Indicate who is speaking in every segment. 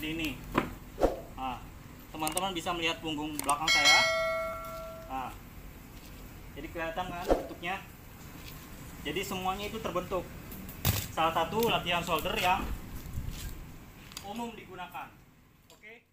Speaker 1: seperti ini. Nah, teman-teman bisa melihat punggung belakang saya. Nah, jadi kelihatan kan bentuknya. Jadi semuanya itu terbentuk. Salah satu latihan shoulder yang umum digunakan. Oke.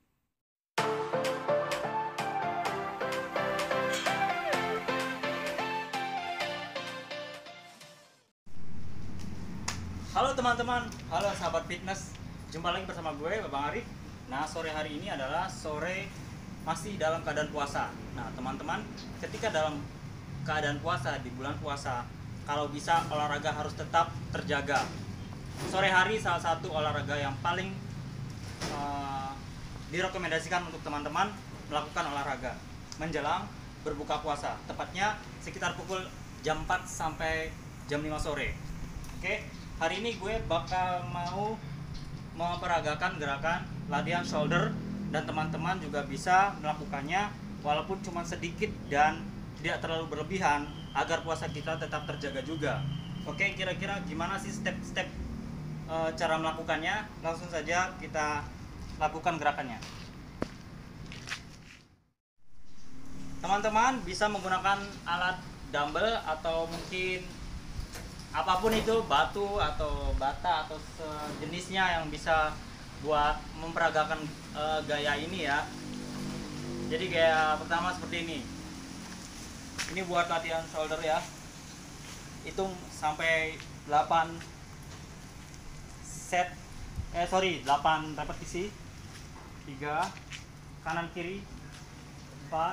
Speaker 1: Halo teman-teman, halo sahabat fitness. Jumpa lagi bersama gue, Bang Arif. Nah, sore hari ini adalah sore masih dalam keadaan puasa. Nah, teman-teman, ketika dalam keadaan puasa, di bulan puasa, kalau bisa olahraga harus tetap terjaga. Sore hari salah satu olahraga yang paling direkomendasikan untuk teman-teman melakukan olahraga menjelang berbuka puasa. Tepatnya sekitar pukul jam 4 sampai jam 5 sore. Oke, hari ini gue bakal mau memperagakan gerakan latihan shoulder dan teman-teman juga bisa melakukannya walaupun cuma sedikit dan tidak terlalu berlebihan agar puasa kita tetap terjaga juga. Oke, kira-kira gimana sih step-step cara melakukannya? Langsung saja kita lakukan gerakannya. Teman-teman bisa menggunakan alat dumbbell atau mungkin apapun itu, batu atau bata atau sejenisnya yang bisa buat memperagakan gaya ini ya. Jadi gaya pertama seperti ini. Ini buat latihan shoulder ya. Hitung sampai 8 repetisi. 3 kanan kiri, 4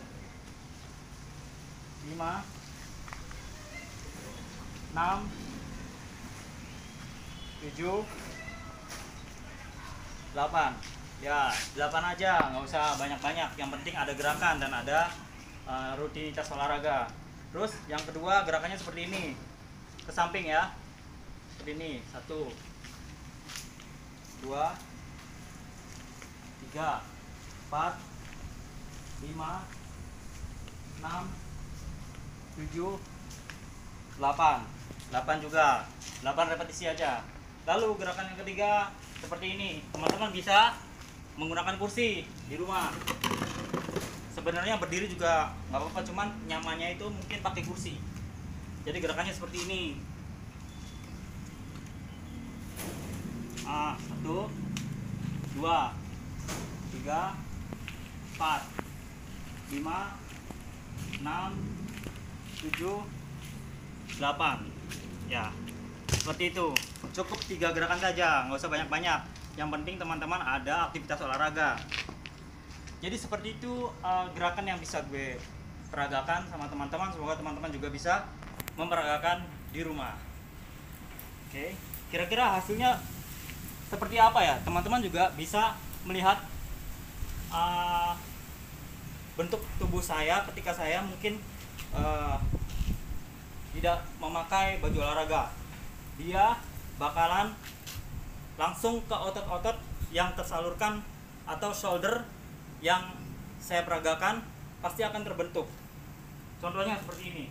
Speaker 1: 5 6 7 8. Ya, 8 aja, nggak usah banyak-banyak. Yang penting ada gerakan dan ada rutinitas olahraga. Terus yang kedua gerakannya seperti ini, ke samping ya, seperti ini. 1 2 3 4 5 6 7 8 juga, 8 repetisi aja. Lalu gerakan yang ketiga seperti ini. Teman-teman bisa menggunakan kursi di rumah. Sebenarnya berdiri juga nggak apa-apa, cuman nyamannya itu mungkin pakai kursi. Jadi gerakannya seperti ini. 1 2 3 4 5 6 7 8. Ya, seperti itu. Cukup 3 gerakan saja, nggak usah banyak-banyak. Yang penting teman-teman ada aktivitas olahraga. Jadi seperti itu gerakan yang bisa gue peragakan sama teman-teman. Semoga teman-teman juga bisa memperagakan di rumah. Oke, kira-kira hasilnya seperti apa ya? Teman-teman juga bisa melihat bentuk tubuh saya ketika saya mungkin tidak memakai baju olahraga. Dia bakalan langsung ke otot-otot yang tersalurkan atau shoulder yang saya peragakan pasti akan terbentuk. Contohnya seperti ini.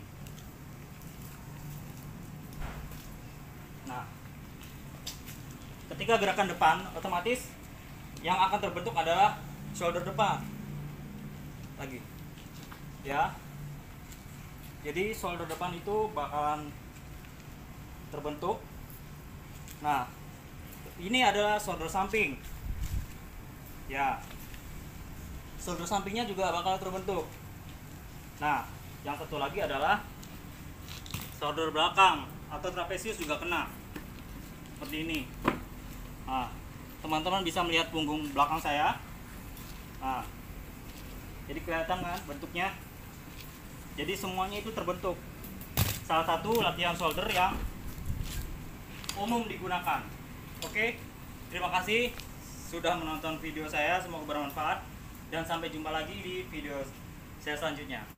Speaker 1: Nah, ketika gerakan depan, otomatis yang akan terbentuk adalah shoulder depan. Lagi. Ya. Jadi shoulder depan itu bakalan terbentuk. Nah, ini adalah shoulder samping. Ya. Shoulder sampingnya juga bakal terbentuk. Nah, yang satu lagi adalah shoulder belakang atau trapesius juga kena. Seperti ini. Nah, teman-teman bisa melihat punggung belakang saya. Nah, jadi kelihatan kan bentuknya. Jadi semuanya itu terbentuk. Salah satu latihan shoulder yang umum digunakan. Oke, terima kasih sudah menonton video saya. Semoga bermanfaat dan sampai jumpa lagi di video saya selanjutnya.